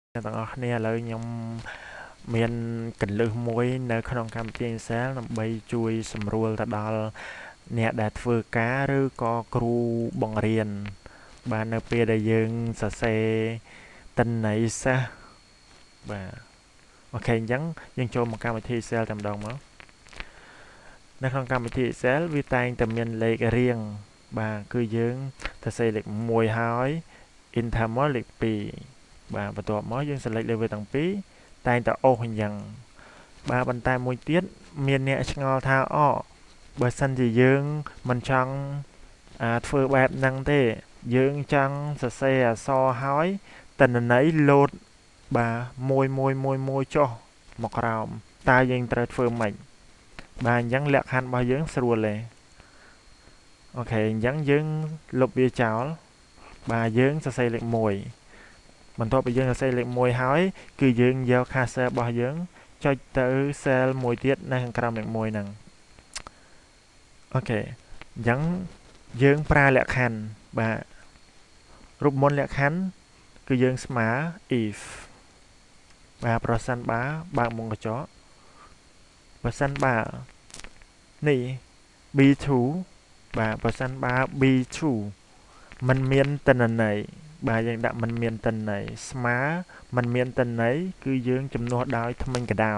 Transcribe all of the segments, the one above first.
ទាំងអស់គ្នាឥឡូវខ្ញុំមានកន្លឹះមួយនៅក្នុងកម្មវិធី Excel ដើម្បីជួយសម្រួលទៅដល់អ្នកដែលធ្វើការឬក៏គ្រូបង្រៀនបាទនៅពេលដែលយើងសរសេរទិន្នន័យសាស្ត្របាទអូខេអញ្ចឹងយើងចូលមកកម្មវិធី Excel តែម្ដងមកនៅក្នុងកម្មវិធី Excel វាតែងតែមានលេខរៀងបាទគឺយើងសរសេរលេខ1ហើយ enter មកលេខ2បាទបន្ទាប់មកយើង select លើវាទាំងពីរតែងតែអូសអញ្ចឹងបាទប៉ុន្តែមួយទៀតមានអ្នកឆ្ងល់ថាបើសិនជាយើងមិនចង់ធ្វើបែបហ្នឹងទេយើងចង់សរសេរអក្សរហើយទិន្នន័យលោតបាទមួយចុះមកក្រោមតើយើងត្រូវធ្វើម៉េចបាទអញ្ចឹងលក្ខខណ្ឌរបស់យើងស្រួលទេអូខេអញ្ចឹងយើងលុបវាចោលបាទយើងសរសេរលេខ1បន្ទាប់ពីយើងសរសេរលេខ1ហើយគឺយើងយក cursor របស់យើងចុចទៅ cell មួយទៀតនៅខាងក្រោមលេខ1ហ្នឹងអូខេអញ្ចឹងយើងប្រើលក្ខខណ្ឌបាទរូបមន្តលក្ខខណ្ឌគឺយើងស្មើ if បាទប្រសិនបើបើកមុខកញ្ចក់បើសិនបើនេះ B2 បាទបើសិនបើ B2 มันមានទិន្នន័យបាទយើងដាក់มันមានទិន្នន័យស្មើมันមានទិន្នន័យគឺយើងជំនួសដោយធ្មេញកដោ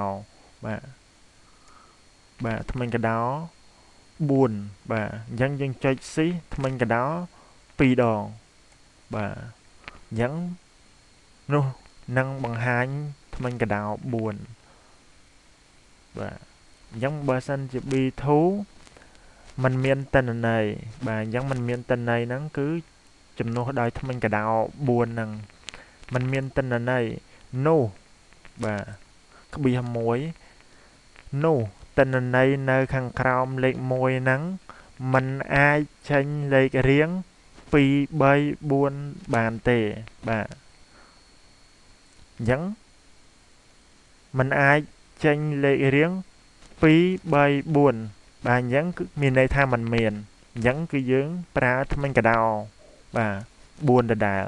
បាទធ្មេញកដោ4បាទអញ្ចឹងយើងចុច shift ធ្មេញកដោ2ដងបាទអញ្ចឹងនោះនឹងបង្ហាញធ្មេញកដោ4បាទអញ្ចឹងបើសិនជា B2 มันមានទិន្នន័យបាទអញ្ចឹងมันមានទិន្នន័យហ្នឹងគឺជំនួសដោយធ្មេញកដោ4ហ្នឹងมันមានទិន្នន័យនោះបាទក្បៀស1នោះទិន្នន័យនៅខាងក្រោមលេខ1ហ្នឹងมันអាចចេញលេខរៀង2 3 4បានទេបាទអញ្ចឹងมันអាចចេញលេខរៀង2 3 4បាទអញ្ចឹងគឺមានន័យថាมันមានអញ្ចឹងគឺយើងប្រើធ្មេញកដោបាទ4ដដែល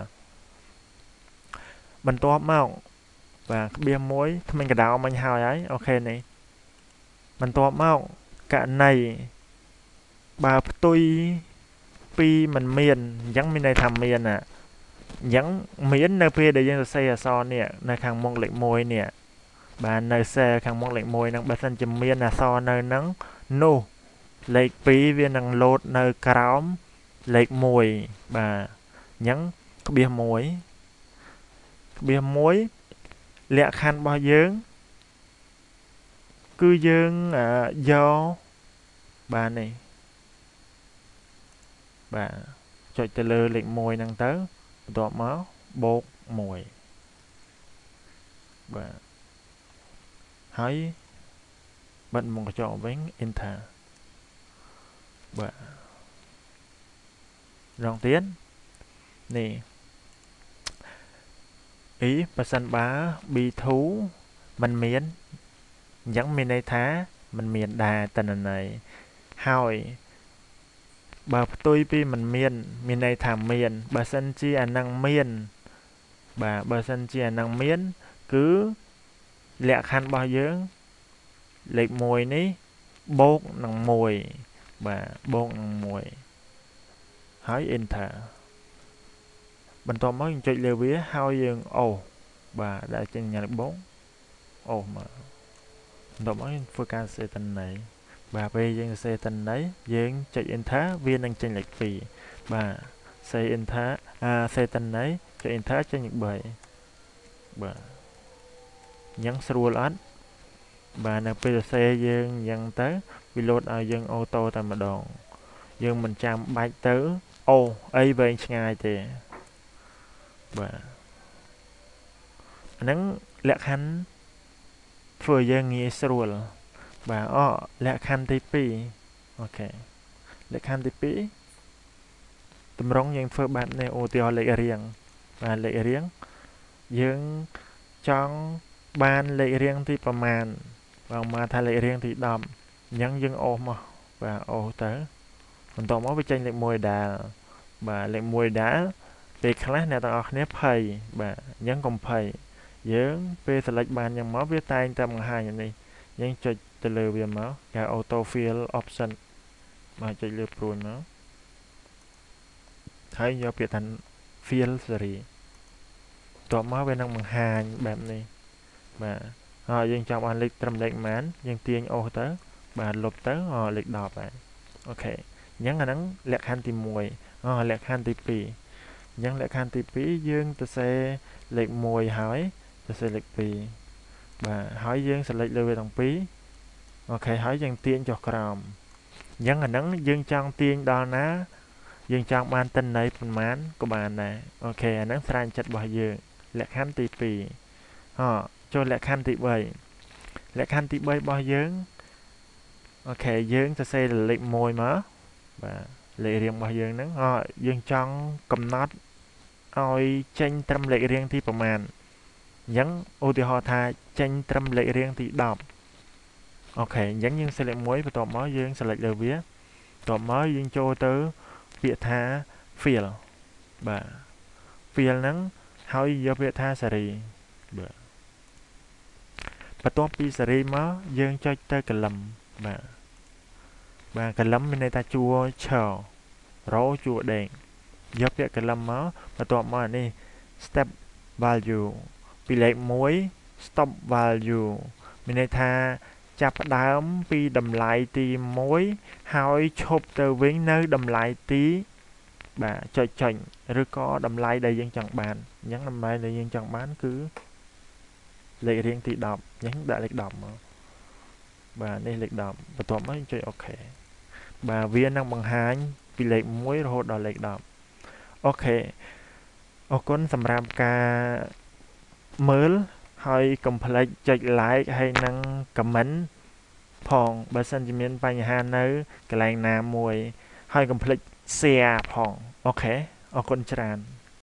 បន្ទាប់មកបាទក្បៀស1ធ្មេញកដោមិញហើយអូខេនេះបន្ទាប់មកករណីបើផ្ទុយ2មិនមានអញ្ចឹងមានន័យថាមានអញ្ចឹងមាននៅពេលដែលយើងសរសេរអក្សរនេះនៅខាងមុខលេខ1នេះបាទនៅ cell ខាងមុខលេខ1ហ្នឹងបើសិនជាមានអក្សរនៅហ្នឹងនោះលេខ2វានឹងលោតនៅក្រោមលេខ1បាទអញ្ចឹងក្បៀស1លក្ខខណ្ឌរបស់យើងគឺយើងយកបាទនេះបាទចុចទៅលើលេខ1ហ្នឹងទៅបន្ទាប់មកបូក1បាទហើយបិទមុខកញ្ចក់វិញ enter បាទរងទៀតនេះបើសិនបើ B2 มันមានអញ្ចឹងមានន័យថាมันមានដែរទិន្នន័យហើយបើផ្ទុយពីมันមានន័យថាមានបើសិនជាអានឹងមានបាទបើសិនជាអានឹងមានគឺលក្ខខណ្ឌរបស់យើងលេខ1នេះបូកនឹង1បាទបូកនឹង1ហើយ enter បន្ទាប់មកយើងចុចលើវាហើយយើងអូសបាទដាក់ចេញញ៉ាំបូកអូសមកបន្ទាប់មកយើងធ្វើការសរសេរទិន្នន័យបាទពេលយើងសរសេរទិន្នន័យយើងចុច enter វានឹងចេញលេខ2បាទសរសេរ enter សរសេរទិន្នន័យចុច enter ចេញលេខ3បាទអញ្ចឹងស្រួលអត់បាទនៅពេលសរសេរយើងអញ្ចឹងទៅវាលោតឲ្យយើងអូតូតែម្ដងយើងមិនចាំបាច់ទៅអូអីវែងឆ្ងាយទេបាទអាហ្នឹងលក្ខខណ្ឌធ្វើយើងងាយស្រួលបាទលក្ខខណ្ឌទី2អូខេលក្ខខណ្ឌទី2តម្រងយើងធ្វើបែបនេះឧទាហរណ៍លេខរៀងបាទលេខរៀងយើងចង់បានលេខរៀងទីប្រមាណបាទមកថាលេខរៀងទី10អញ្ចឹងយើងអូសមកបាទអូសទៅបន្ទាប់មកវាចេញលេខ1ដែរបាទលេខ1ដែរពេលខ្លះអ្នកទាំងអស់គ្នាភ័យបាទអញ្ចឹងកុំភ័យ dương về select bàn nhằm máu viết tay tầm hai này nhưng cho từ lừa về máu cái auto fill option mà cho lừa rồi máu thấy do việc thành fill seriesต่อมาเป็นนังมังหายแบบนี้mà dương trong anh lịch trầm lệnh mán dương tiên ô tới bà lục tới lịch đọc lại ok nhắn là nắng lẹt khăn tìm mùi lẹt khăn tìm pì nhắn lẹt khăn tìm pì dương ta sẽ lệch mùi hỏi ta sẽ lệch pì bà hỏi dương sẽ lệch lưu về đồng pí ok hỏi dương tiên cho còm nhắn là nắng dương trong tiên đo ná dương trong ban tên này phần mán của bạn này ok nắng sang chặt bỏ dương lẹt khăn tìm pì cho lẹt khăn tìm bầy lẹt khăn tìm bầy bỏ dương ok dương ta sẽ lệch mùi mà và lệ riêng bao dương nắng dương trong cầm nát oi tranh trăm lệ riêng thìประมาณ nhấn ô thì họ tha tranh trăm lệ riêng thì đọc ok nhấn dương sẽ lệ muối và tọa máu dương sẽ lệ lời viết tọa máu dương cho tới việc tha fill và fill nắng hỏi do việc tha sari và tọa pi sari máu dương cho tới cả lầm và cái lấm bên đây ta chua chờ rau chua đèn giúp cho cái lấm máu và tọa mà này step value bị lệ muối stop value bên đây ta chắp đám pi đầm lại tí muối hỏi chụp từ với nơi đầm lại tí bà cho chỉnh rồi có đầm lại đây dân chẳng bàn nhắn đầm lại đây dân chẳng bán cứ lệ riêng thì đọc nhắn đại lịch đọc mà bà đây lịch đọc và tọa mới chơi ok bà viên năng bằng hai vì lệch muối rồi đòi lệch đọc ok ô con sầm ram ca mới hơi complete chạy lại hay năng comment phong bà sân chỉ miền bay nhà nơi cái này là mùi hơi complete xe phong ok ô con tràn